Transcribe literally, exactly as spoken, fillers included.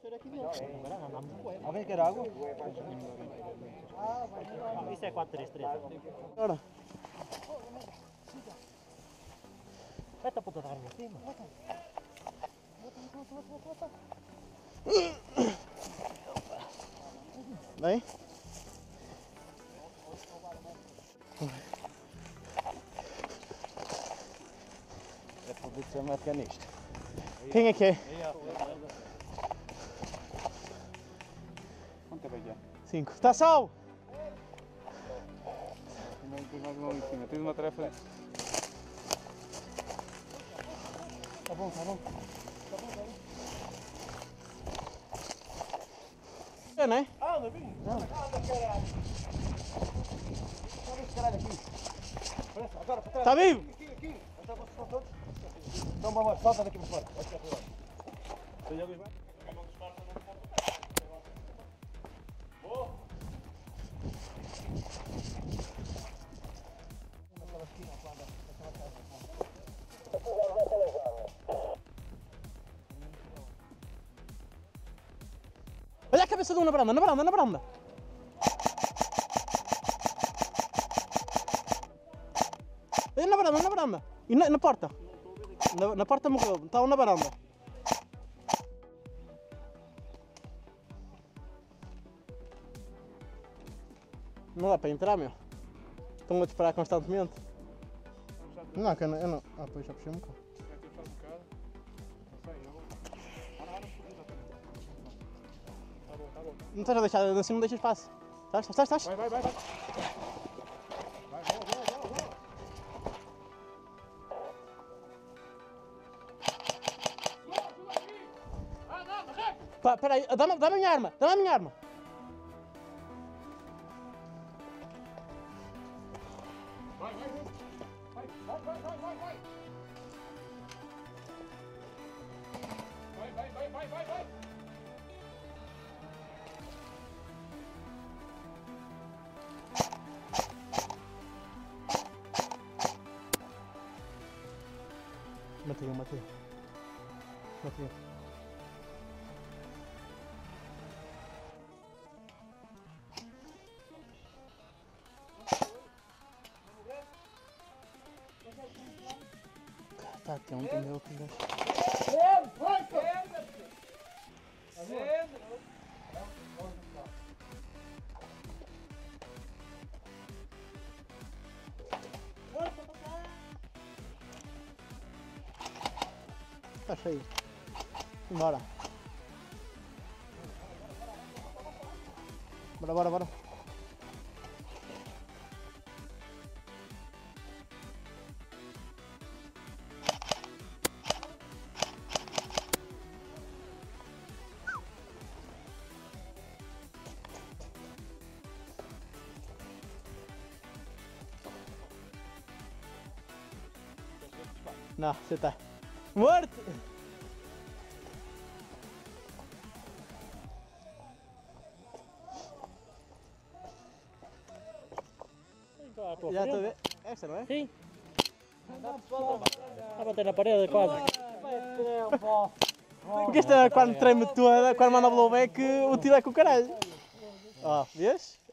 aqui dentro. Alguém quer água? Ah, isso é quatro três três. Ora. Mete a ponta da arma em cima. Bem? É para ver se vai ficar nisto. Quem é que é? Quanto tempo é que é? Cinco. Está sal! Tens mais uma ali em cima. Tens uma tarefa. Tá bom, tá bom. É, né? Ah, não vim? Não. Anda, caralho. Olha esse caralho aqui. Agora, para trás. Tá vivo? Aqui, aqui. Então vocês estão todos? Então vamos, salta daqui para fora. Vai ficar por lá. Você já viu bem? Não disfarça, não disfarça. Boa. Naquela esquina, quando? Naquela casa. Olha a cabeça de um na varanda, na varanda, na varanda! Olha na varanda, na varanda! E na, na porta! Na, na porta morreu, está um na varanda. Não dá para entrar, meu. Estão a disparar constantemente. Não, que eu não. Eu não. Ah, pois já puxei um bocado. Não estás a deixar, assim não deixa espaço. Estás, estás, estás? Vai, vai, vai, vai. Vai, boa, boa, boa, boa. Pá, peraí, dá-me dá a minha arma, dá-me a minha arma. Vai, vai, vai. Vai, vai, vai, vai, vai, vai. Vai, vai, vai, vai, vai, vai. Matei, matei. Matei. Tá, tem um também outro embaixo. Tá cheio. Bora. Bora, bora, bora. Não, você tá morto! Já estou a ver. Esta, não é? Sim. Está a bater na parede quase. Porque esta quando treme toda, quando manda blowback, o tiro é com o caralho. Ó, vês?